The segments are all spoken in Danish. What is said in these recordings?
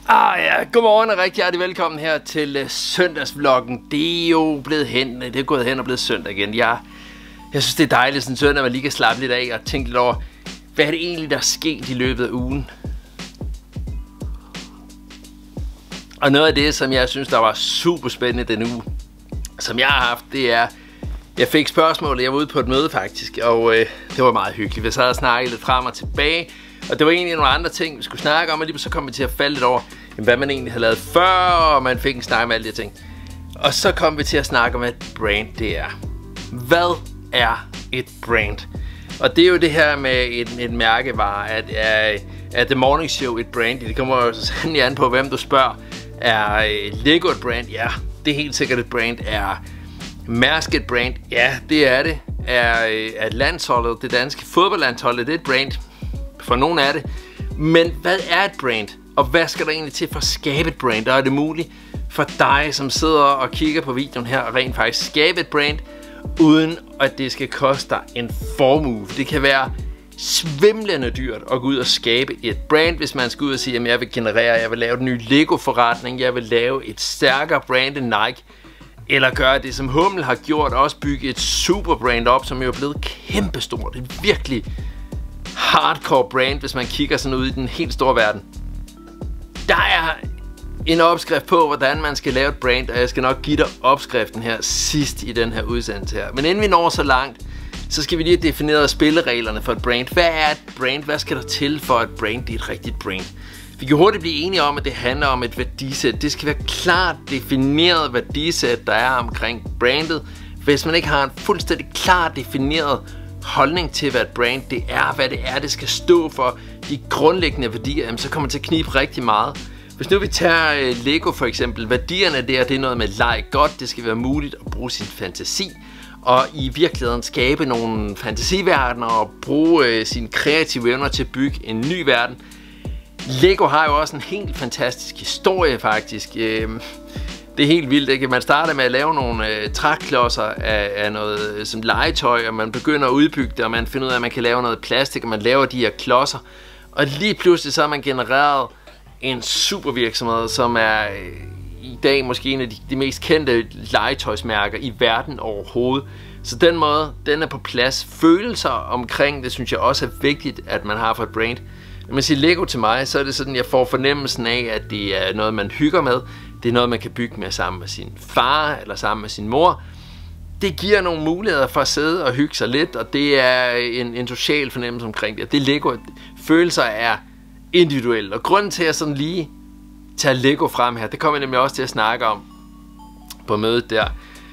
Ja, godmorgen og rigtig hjertelig velkommen her til søndagsvloggen. Det er jo blevet hen, det er gået hen og blevet søndag igen. Jeg synes det er dejligt sådan en søndag, man lige kan slappe lidt af og tænke lidt over, hvad er det egentlig der er sket i løbet af ugen. Og noget af det, som jeg synes der var super spændende den uge, som jeg har haft, det er, jeg fik spørgsmål, jeg var ude på et møde faktisk, og det var meget hyggeligt. Vi sad og snakkede lidt frem og tilbage, og det var egentlig nogle andre ting, vi skulle snakke om, og lige så kom vi til at falde lidt over, hvad man egentlig havde lavet før, og man fik en snak med alle de ting. Og så kom vi til at snakke om, hvad et brand det er. Hvad er et brand? Og det er jo det her med et mærkevare, at The Morning Show et brand. Det kommer jo så sandelig an på, hvem du spørger. Er Lego et brand? Ja, det er helt sikkert et brand. Er Mærsk et brand? Ja, det er det. Er landsholdet, det danske fodboldlandshold, det er et brand? For nogen er det. Men hvad er et brand? Og hvad skal der egentlig til for at skabe et brand? Og er det muligt for dig, som sidder og kigger på videoen her, at rent faktisk skabe et brand, uden at det skal koste dig en formue? Det kan være svimlende dyrt at gå ud og skabe et brand, hvis man skal ud og sige, at jeg vil generere, jeg vil lave en ny Lego-forretning, jeg vil lave et stærkere brand end Nike, eller gøre det, som Hummel har gjort, også bygge et superbrand op, som jo er blevet kæmpestort. Det er virkelig hardcore brand, hvis man kigger sådan ud i den helt store verden. Der er en opskrift på, hvordan man skal lave et brand, og jeg skal nok give dig opskriften her sidst i den her udsendelse her. Men inden vi når så langt, så skal vi lige have defineret spillereglerne for et brand. Hvad er et brand? Hvad skal der til for et brand? Det er et rigtigt brand. Vi kan hurtigt blive enige om, at det handler om et værdisæt. Det skal være klart defineret værdisæt, der er omkring brandet. Hvis man ikke har en fuldstændig klart defineret holdning til, hvad et brand det er, hvad det er, det skal stå for, de grundlæggende værdier, så kommer det til at knibe rigtig meget. Hvis nu vi tager Lego for eksempel, værdierne der, det er noget med lege godt, det skal være muligt at bruge sin fantasi, og i virkeligheden skabe nogle fantasiverdener og bruge sine kreative evner til at bygge en ny verden. Lego har jo også en helt fantastisk historie faktisk. Det er helt vildt, ikke? Man starter med at lave nogle træklodser af noget som legetøj, og man begynder at udbygge det, og man finder ud af, at man kan lave noget plastik, og man laver de her klodser. Og lige pludselig så har man genereret en supervirksomhed, som er i dag måske en af de mest kendte legetøjsmærker i verden overhovedet. Så den måde, den er på plads. Følelser omkring det, synes jeg også er vigtigt, at man har for et brand. Når man siger Lego til mig, så er det sådan, jeg får fornemmelsen af, at det er noget, man hygger med. Det er noget, man kan bygge med sammen med sin far eller sammen med sin mor. Det giver nogle muligheder for at sidde og hygge sig lidt, og det er en social fornemmelse omkring det. Det Lego, følelser er individuelle, og grunden til at jeg sådan lige tager Lego frem her, det kommer jeg nemlig også til at snakke om på mødet der,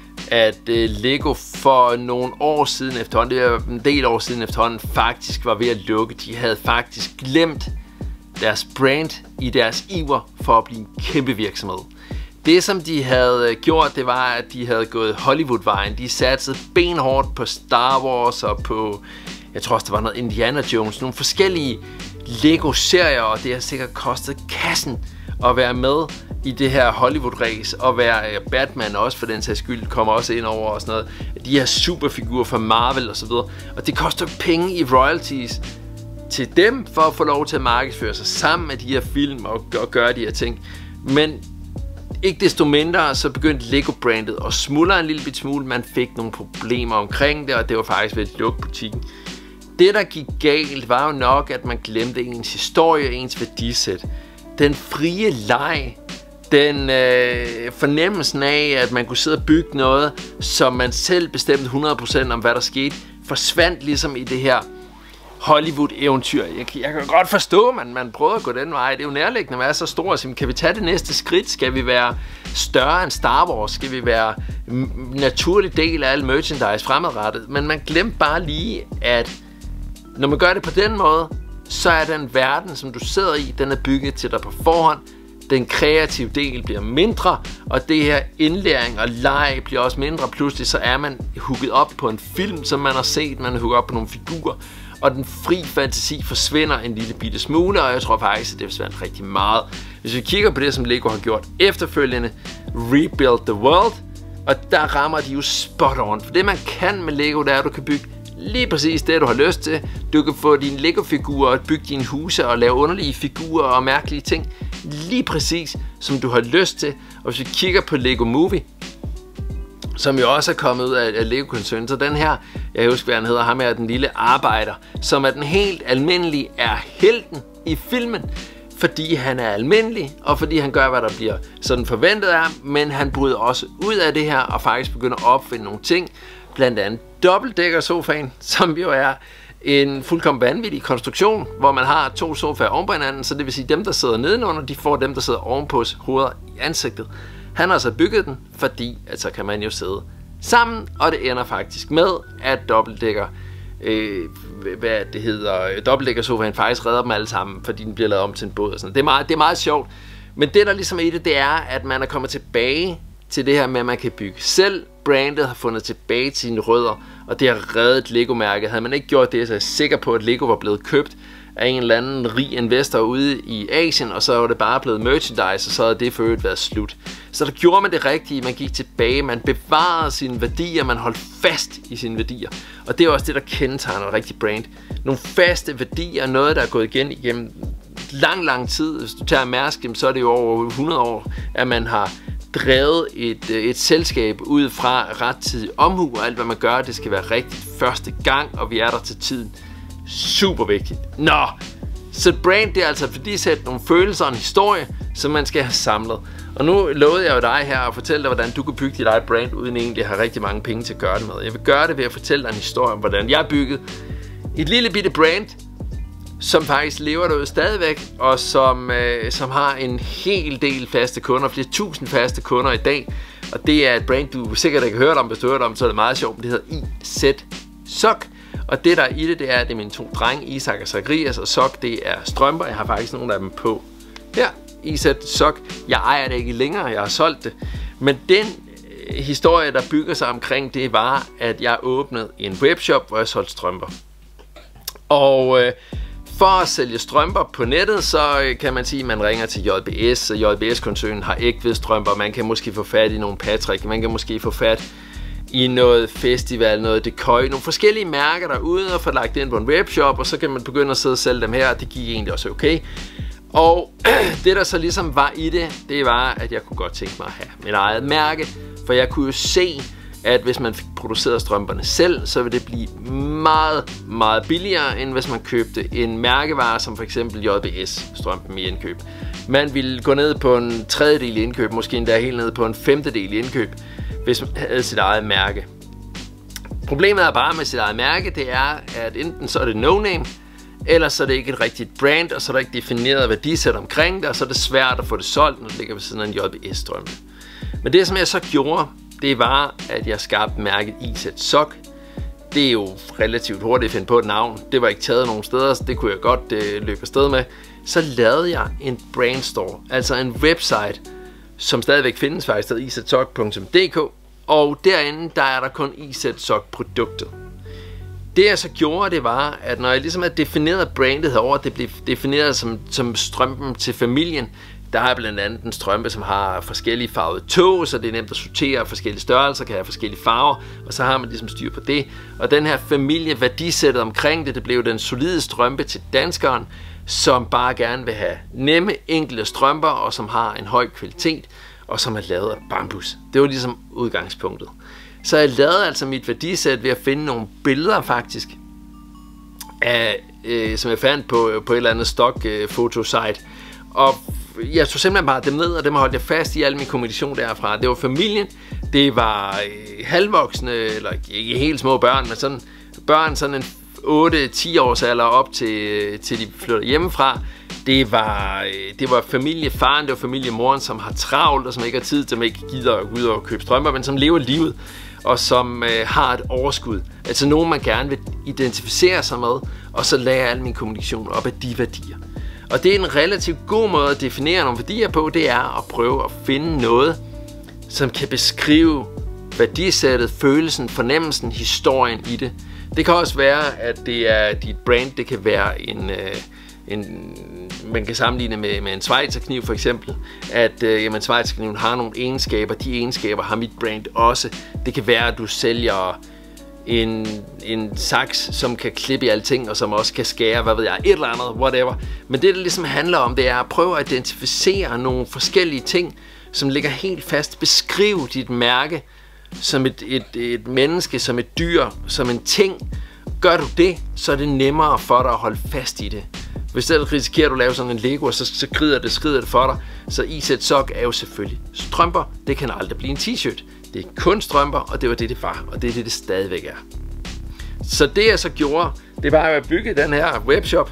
at Lego for nogle år siden efterhånden, det var en del år siden efterhånden, faktisk var ved at lukke. De havde faktisk glemt deres brand i deres iver for at blive en kæmpe virksomhed. Det som de havde gjort, det var at de havde gået Hollywood-vejen. De satsede benhårdt på Star Wars og på, jeg tror også der var noget Indiana Jones, nogle forskellige Lego-serier, og det har sikkert kostet kassen at være med i det her Hollywood-race, og være Batman også for den sags skyld, kommer også ind over og sådan noget. De her superfigurer fra Marvel og så videre, og det koster penge i royalties til dem for at få lov til at markedsføre sig sammen med de her film og gøre de her ting. Men ikke desto mindre så begyndte Lego-brandet at smuldre en lille smule. Man fik nogle problemer omkring det, og det var faktisk ved at lukke butikken. Det der gik galt var jo nok, at man glemte ens historie og ens værdisæt. Den frie leg, den fornemmelsen af, at man kunne sidde og bygge noget, som man selv bestemte 100% om, hvad der skete, forsvandt ligesom i det her Hollywood-eventyr. Jeg kan godt forstå, at man prøver at gå den vej. Det er jo nærliggende at være så stor og sige, kan vi tage det næste skridt? Skal vi være større end Star Wars? Skal vi være en naturlig del af al merchandise fremadrettet? Men man glemte bare lige, at når man gør det på den måde, så er den verden, som du sidder i, den er bygget til dig på forhånd. Den kreative del bliver mindre, og det her indlæring og leg bliver også mindre. Pludselig så er man hooket op på en film, som man har set. Man er hooket op på nogle figurer, og den fri fantasi forsvinder en lille bitte smule, og jeg tror faktisk, at det forsvandt rigtig meget. Hvis vi kigger på det, som Lego har gjort efterfølgende, Rebuild the World, og der rammer de jo spot on. For det man kan med Lego, det er, at du kan bygge lige præcis det, du har lyst til. Du kan få dine Lego-figurer og bygge dine huse og lave underlige figurer og mærkelige ting. Lige præcis, som du har lyst til. Og hvis vi kigger på Lego Movie, som jo også er kommet ud af Lego-koncernen, så den her, jeg husker, hvad han hedder, ham er den lille arbejder, som er den helt almindelige, er helten i filmen, fordi han er almindelig, og fordi han gør, hvad der bliver sådan forventet af ham, men han bryder også ud af det her, og faktisk begynder at opfinde nogle ting, blandt andet dobbeltdækker-sofaen, som jo er en fuldkommen vanvittig konstruktion, hvor man har 2 sofaer oven på hinanden, så det vil sige, dem, der sidder nedenunder, de får dem, der sidder ovenpå hovedet i ansigtet. Han har så bygget den, fordi at så kan man jo sidde sammen, og det ender faktisk med, at dobbeltdækker-sofaen faktisk redder dem alle sammen, fordi den bliver lavet om til en båd og sådan. Det er meget sjovt, men det der ligesom i det er, at man er kommet tilbage til det her med, at man kan bygge selv. Brandet har fundet tilbage til sine rødder, og det har reddet Lego-mærket. Havde man ikke gjort det, så er jeg sikker på, at Lego var blevet købt af en eller anden rig investor ude i Asien, og så var det bare blevet merchandise, og så havde det for øvrigt været slut. Så der gjorde man det rigtige, man gik tilbage, man bevarede sine værdier, man holdt fast i sine værdier. Og det er også det, der kendetegner et rigtigt brand. Nogle faste værdier, noget der er gået igen igennem lang tid. Hvis du tager Mærsk, så er det jo over 100 år, at man har drevet et selskab ud fra rettidig omhu, og alt hvad man gør, det skal være rigtigt første gang, og vi er der til tiden. Super vigtigt. Nå, så et brand, det er altså fordi sætte nogle følelser og en historie, som man skal have samlet. Og nu lovede jeg jo dig her at fortælle dig, hvordan du kan bygge dit eget brand, uden egentlig at have rigtig mange penge til at gøre det med. Jeg vil gøre det ved at fortælle dig en historie om, hvordan jeg byggede et lille bitte brand, som faktisk lever derude stadigvæk, og som har en hel del faste kunder, flere tusind faste kunder i dag. Og det er et brand, du sikkert ikke har hørt om. Hvis du har hørt om, så er det meget sjovt. Det hedder IZ Sok. Og det der er i det er, at det er mine 2 drenge, Isak og Zacharias, og Sok, det er strømper. Jeg har faktisk nogle af dem på her, IZ Sok. Jeg ejer det ikke længere, jeg har solgt det. Men den historie, der bygger sig omkring det, var, at jeg åbnede en webshop, hvor jeg solgte strømper. Og for at sælge strømper på nettet, så kan man sige, at man ringer til JBS, og JBS-koncernen har Egtved-strømper. Man kan måske få fat i nogle Patrick, man kan måske få fat i noget festival, noget Decoy, nogle forskellige mærker derude, og få lagt det ind på en webshop, og så kan man begynde at sidde og sælge dem her, og det gik egentlig også okay. Og det der så ligesom var i det, det var, at jeg kunne godt tænke mig at have mit eget mærke, for jeg kunne jo se, at hvis man fik produceret strømperne selv, så ville det blive meget, meget billigere, end hvis man købte en mærkevare, som for eksempel JBS-strømpen i indkøb. Man ville gå ned på en tredjedel i indkøb, måske endda helt ned på en femtedel i indkøb, hvis man havde sit eget mærke. Problemet er bare med sit eget mærke, det er, at enten så er det no-name, eller så er det ikke et rigtigt brand, og så er der ikke defineret værdisæt omkring det, og så er det svært at få det solgt, når det ligger ved siden af en JBS-strømpe. Men det, som jeg så gjorde, det var, at jeg skabte mærket IZ Sok. Det er jo relativt hurtigt at finde på et navn. Det var ikke taget nogen steder, så det kunne jeg godt løbe afsted med. Så lavede jeg en brandstore, altså en website, som stadigvæk findes faktisk, der izsok.dk. Og derinde, der er der kun IZ Sok-produktet. Det jeg så gjorde, det var, at når jeg ligesom havde defineret brandet herovre, det blev defineret som strømpen til familien. Der er blandt andet en strømpe, som har forskellige farvede tog, så det er nemt at sortere forskellige størrelser, kan have forskellige farver, og så har man ligesom styr på det. Og den her familie, værdisættet omkring det blev den solide strømpe til danskeren, som bare gerne vil have nemme, enkle strømper, og som har en høj kvalitet, og som er lavet af bambus. Det var ligesom udgangspunktet. Så jeg lavede altså mit værdisæt ved at finde nogle billeder faktisk, af, som jeg fandt på et eller andet stock-fotosite. Og jeg tog simpelthen bare dem ned, og dem holdt jeg fast i al min kommunikation derfra. Det var familien, det var halvvoksne, eller ikke helt små børn, men sådan børn, sådan en 8-10 års alder op til de flytter hjemmefra. Det var familiefaren, det var familiemoren, som har travlt, og som ikke har tid til, som ikke gider at gå ud og købe strømper, men som lever livet, og som har et overskud. Altså nogen, man gerne vil identificere sig med, og så lærer al min kommunikation op af de værdier. Og det er en relativt god måde at definere nogle værdier på, det er at prøve at finde noget, som kan beskrive værdisættet, følelsen, fornemmelsen, historien i det. Det kan også være, at det er dit brand, det kan være man kan sammenligne med en schweizerkniv for eksempel, at schweizerkniven har nogle egenskaber, de egenskaber har mit brand også. Det kan være, at du sælger en saks, som kan klippe i alting, og som også kan skære, hvad ved jeg, et eller andet, whatever. Men det ligesom handler om, det er at prøve at identificere nogle forskellige ting, som ligger helt fast. Beskriv dit mærke som et menneske, som et dyr, som en ting. Gør du det, så er det nemmere for dig at holde fast i det. Hvis du risikerer, at du laver sådan en Lego, så skrider det for dig. Så IZ-sok er jo selvfølgelig strømper. Det kan aldrig blive en t-shirt. Det er kun strømper, og det var det var, og det er det stadigvæk er. Så det jeg så gjorde, det var at bygge den her webshop.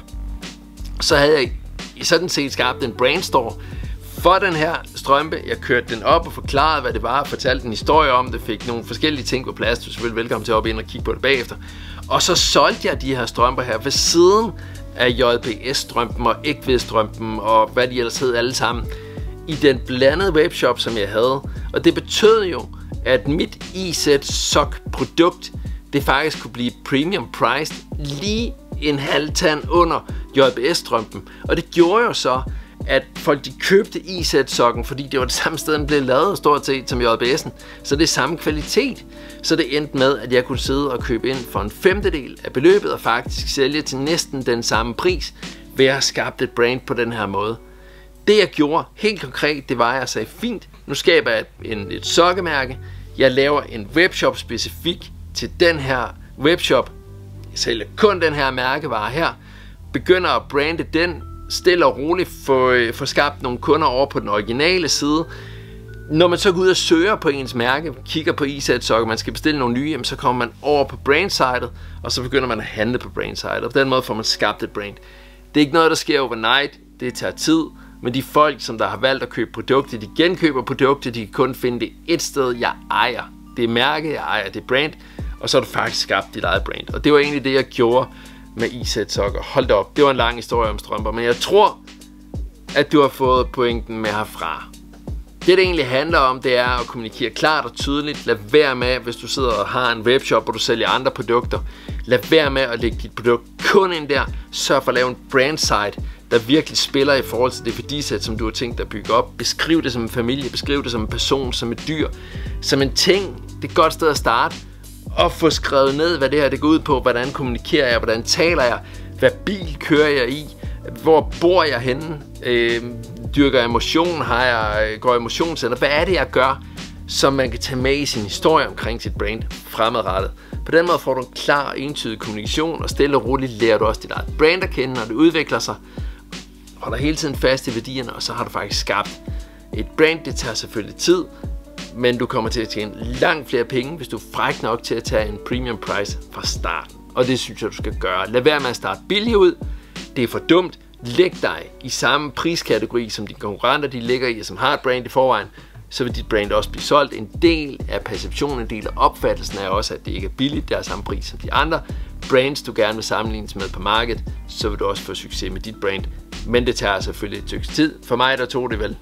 Så havde jeg sådan set skabt en brandstore for den her strømpe. Jeg kørte den op og forklarede, hvad det var, fortalte en historie om det, fik nogle forskellige ting på plads. Du er selvfølgelig velkommen til at op ind og kigge på det bagefter. Og så solgte jeg de her strømper her ved siden af JBS-strømpen og Egtved-strømpen og hvad de ellers hed alle sammen i den blandede webshop, som jeg havde. Og det betød jo, at mit IZ-sok-produkt, det faktisk kunne blive premium priced lige en halv tand under JBS-strømpen. Og det gjorde jo så, at folk de købte IZ-sokken, fordi det var det samme sted, den blev lavet stort set som JBS'en. Så det er samme kvalitet. Så det endte med, at jeg kunne sidde og købe ind for en femtedel af beløbet og faktisk sælge til næsten den samme pris ved at have skabt et brand på den her måde. Det jeg gjorde helt konkret, det var, at jeg sagde, fint, nu skaber jeg et sokkemærke. Jeg laver en webshop specifik til den her webshop. Jeg sælger kun den her mærkevare her. Begynder at brande den, stille og roligt få skabt nogle kunder over på den originale side. Når man så går ud og søger på ens mærke, kigger på IZ-sokker, man skal bestille nogle nye, så kommer man over på brandsitet, og så begynder man at handle på brandsitet. Og på den måde får man skabt et brand. Det er ikke noget, der sker overnight. Det tager tid. Men de folk, som der har valgt at købe produkter, de genkøber produkter, de kan kun finde det et sted, jeg ejer. Det er mærke, jeg ejer, det er brand, og så har du faktisk skabt dit eget brand. Og det var egentlig det, jeg gjorde med IZ-sokker. Hold da op, det var en lang historie om strømper, men jeg tror, at du har fået pointen med herfra. Det egentlig handler om, det er at kommunikere klart og tydeligt. Lad være med, hvis du sidder og har en webshop, og du sælger andre produkter, lad være med at lægge dit produkt kun ind der. Sørg for at lave en brandsite, der virkelig spiller i forhold til det værdisæt, som du har tænkt dig at bygge op. Beskriv det som en familie, beskriv det som en person, som et dyr, som en ting. Det er et godt sted at starte. Og få skrevet ned, hvad det her det går ud på, hvordan kommunikerer jeg, hvordan taler jeg, hvad bil kører jeg i, hvor bor jeg henne, dyrker jeg motion, går jeg motionscenter, hvad er det jeg gør, som man kan tage med i sin historie omkring sit brand fremadrettet. På den måde får du en klar og entydig kommunikation, og stille og roligt lærer du også dit eget brand at kende, når det udvikler sig, holder hele tiden fast i værdierne, og så har du faktisk skabt et brand. Det tager selvfølgelig tid, men du kommer til at tjene langt flere penge, hvis du er fræk nok til at tage en premium price fra starten. Og det synes jeg, du skal gøre. Lad være med at starte billigt ud. Det er for dumt. Læg dig i samme priskategori, som dine konkurrenter de ligger i, og som har et brand i forvejen. Så vil dit brand også blive solgt. En del af perceptionen, en del af opfattelsen er også, at det ikke er billigt. Det er samme pris som de andre brands, du gerne vil sammenlignes med på markedet. Så vil du også få succes med dit brand. Men det tager selvfølgelig et stykke tid. For mig der tog det vel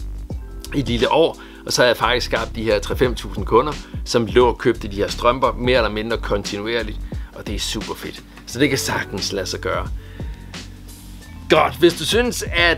et lille år. Og så har jeg faktisk skabt de her 3-5.000 kunder, som lå og købte de her strømper mere eller mindre kontinuerligt. Og det er super fedt. Så det kan sagtens lade sig gøre. Godt, hvis du synes, at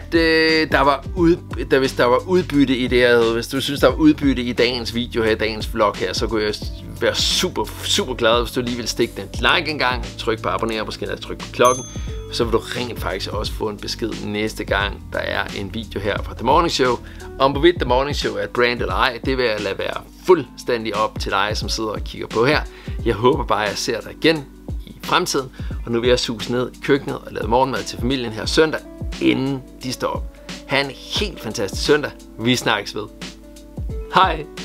hvis der var udbytte i det her, hvis du synes, der var udbytte i dagens video her, dagens vlog her, så kunne jeg være super glad, hvis du lige vil stikke den like en gang, tryk på abonner, måske tryk på klokken, så vil du rent faktisk også få en besked næste gang, der er en video her fra The Morning Show. Om hvorvidt The Morning Show er et brand eller ej, det vil jeg lade være fuldstændig op til dig, som sidder og kigger på her. Jeg håber bare, at jeg ser dig igen i fremtiden, og nu vil jeg suse ned i køkkenet og lave morgenmad til familien her søndag, inden de står op. Ha' en helt fantastisk søndag. Vi snakkes ved. Hej!